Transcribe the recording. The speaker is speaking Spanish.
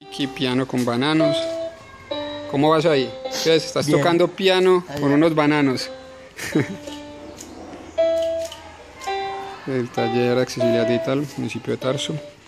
Aquí piano con bananos. ¿Cómo vas ahí? ¿Qué es? ¿Estás Bien. tocando piano con unos bananos? El taller Accesibilidad Digital, municipio de Tarso.